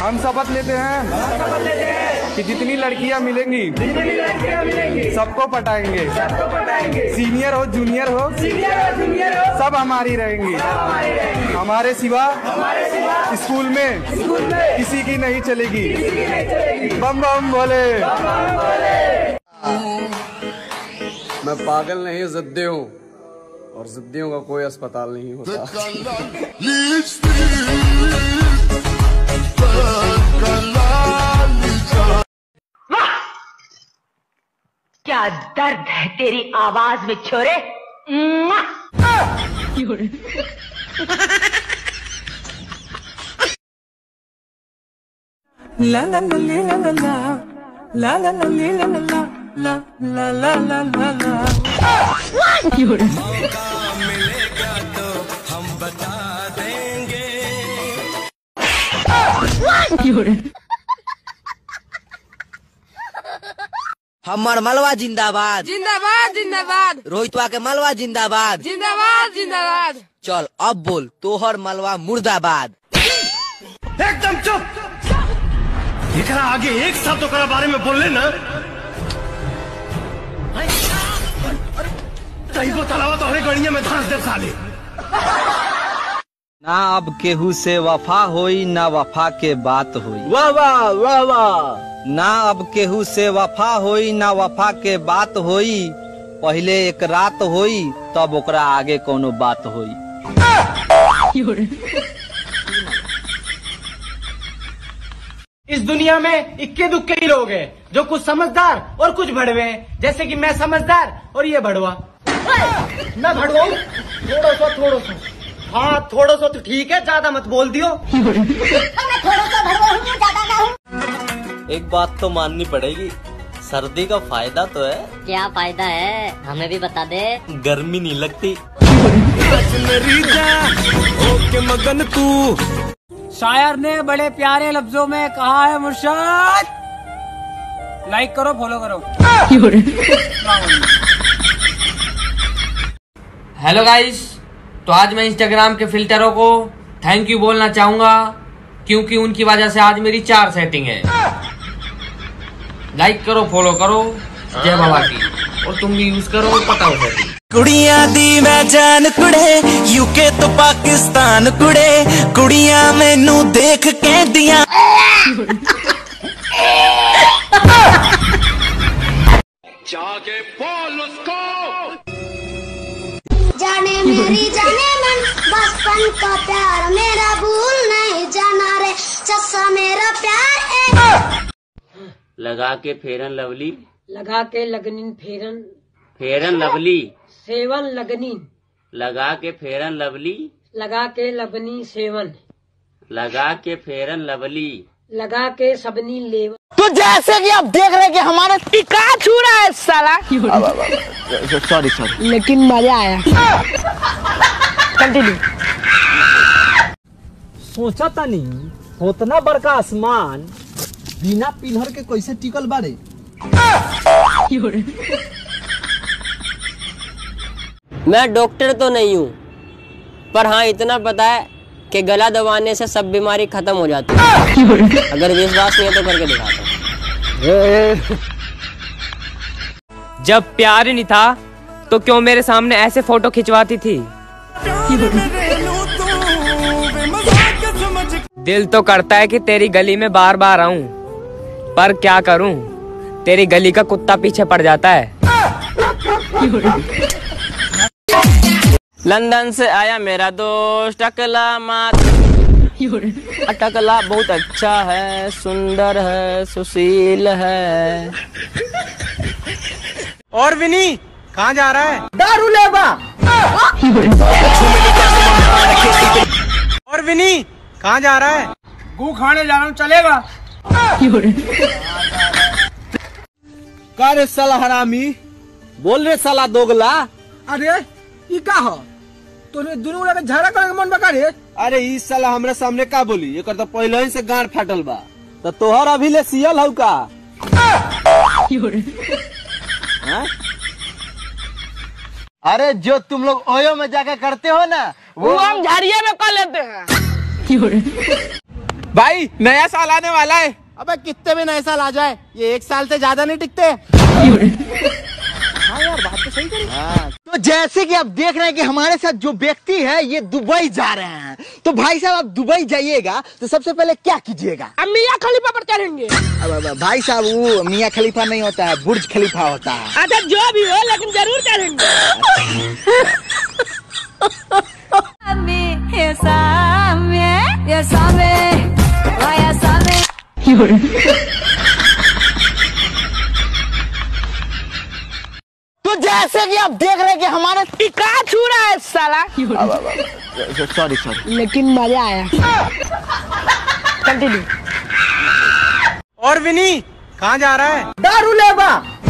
हम शपथ लेते हैं कि जितनी लड़कियां मिलेंगी सबको पटाएंगे। सीनियर हो जूनियर हो सब हमारी रहेंगी। हमारे सिवा स्कूल में किसी की नहीं चलेगी। बम बम बोले। मैं पागल नहीं जिद्दी हूँ और जिद्दियों का कोई अस्पताल नहीं होता। क्या दर्द है तेरी आवाज में छोरे। ला ला ला ला ला ला ला ला ला ला ला ला ला ला ला। मिलेगा तो हम बता देंगे। हमर मलवा जिंदाबाद जिंदाबाद जिंदाबाद। रोहितवा के मलवा जिंदाबाद जिंदाबाद जिंदाबाद। चल अब बोल तोहर मलवा मुर्दाबाद। एकदम चुप। एकरा आगे एक शब्द ओकरा बारे में बोल लेना तैको तलावा तोहरे गड़िया में धंस दे साले। ना अब केहू से वफा होई ना वफा के बात होई। वाह वाह वाह वाह। ना अब केहू से वफा होई ना वफा के बात होई। पहले एक रात होई तब ओकरा आगे कोनो बात होई। इस दुनिया में इक्के दुक्के ही लोग हैं जो कुछ समझदार और कुछ भड़वे हैं। जैसे कि मैं समझदार और ये भड़वा। मैं भड़वा हूँ थोड़ा सा। हाँ थोड़ा सा तो ठीक है, ज्यादा मत बोल दियो। मैं थोड़ा सा भड़वा हूँ, ज्यादा ना हूँ। एक बात तो माननी पड़ेगी, सर्दी का फायदा तो है। क्या फायदा है हमें भी बता दे। गर्मी नहीं लगती। ओके मगन तू। शायर ने बड़े प्यारे लफ्जों में कहा है मुर्शद। लाइक करो फॉलो करो। हेलो गाइस, तो आज मैं इंस्टाग्राम के फिल्टरों को थैंक यू बोलना चाहूंगा क्योंकि उनकी वजह से आज मेरी 4 सेटिंग है। लाइक करो फॉलो करो, जय बाबा की। और तुम भी यूज करो, पता हो सेटिंग। कुड़ियां दी मैं जान कुड़े, यूके तो पाकिस्तान कुड़े। कुड़ियां मैनू देख कहदियां जाके बोल उसको। जाने मेरी जाने मन बचपन का प्यार मेरा भूल नहीं जाना रे चस्सा मेरा प्यार है। लगा के फेरन लवली, लगा के लगनीन फेरन, फेरन लवली, सेवन लगनीन, लगा के फेरन लवली, लगा के लबनी सेवन, लगा के फेरन लवली, लगा के सबनी लेवन। तो जैसे कि आप देख रहे हैं कि हमारा टिका छू रहा है साला। सॉरी लेकिन मजा आया। कंटिन्यू। सोचा था नहीं उतना बड़का आसमान बिना पिलर के कैसे टिकल बारे। मैं डॉक्टर तो नहीं हूँ, पर हाँ इतना पता है कि गला दबाने से सब बीमारी खत्म हो जाती है। अगर विश्वास नहीं है तो करके दिखाता हूँ। जब प्यार नहीं था तो क्यों मेरे सामने ऐसे फोटो खिंचवाती थी। दिल तो करता है कि तेरी गली में बार बार आऊं, पर क्या करूं, तेरी गली का कुत्ता पीछे पड़ जाता है। लंदन से आया मेरा दोस्त टकला मात। टकला बहुत अच्छा है, सुंदर है, सुशील है। और विनी कहाँ जा रहा है? दारू लेबा। और विनी कहाँ जा रहा है? गू खाने जा रहा हूँ, चलेगा? का रे साला हरामी, बोल रे साला दोगला। अरे ये का हो? तोने दोनों लगे झगड़ा करे मन बका रे। अरे ई साला हमरे सामने का बोली, एक तो पहले ही से गांड फाटल बा। तो तोहर अभी ले सियल हौ का? अरे जो तुम लोग ओयो में जाके करते हो ना, वो हम झाड़िया में कर लेते हैं। भाई नया साल आने वाला है। अबे कितने भी नए साल आ जाए, ये 1 साल से ज्यादा नहीं टिकते। हाँ यार, बात तो सही करी। तो जैसे कि आप देख रहे हैं कि हमारे साथ जो व्यक्ति है ये दुबई जा रहे हैं। तो भाई साहब, आप दुबई जाइएगा तो सबसे पहले क्या कीजिएगा? हम मियाँ खलीफा पर चढ़ेंगे। अब भाई साहब, वो मियाँ खलीफा नहीं होता है, बुर्ज खलीफा होता है। अच्छा जो भी हो, लेकिन जरूर चढ़ेंगे। तो जैसे कि आप देख रहे हैं कि हमारे टिका छू रहा है साला। सॉरी लेकिन मजा आया। कंटिन्यू। और विनी कहाँ जा रहा है? दारू लेबा।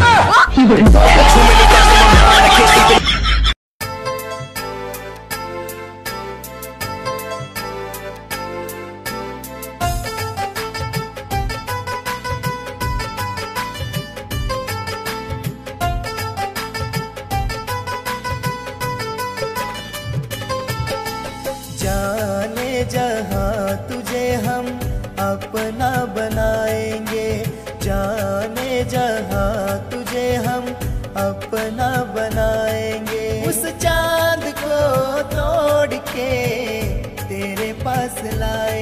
जाने जहाँ तुझे हम अपना बनाएंगे, जाने जहाँ तुझे हम अपना बनाएंगे। उस चांद को तोड़ के तेरे पास लाए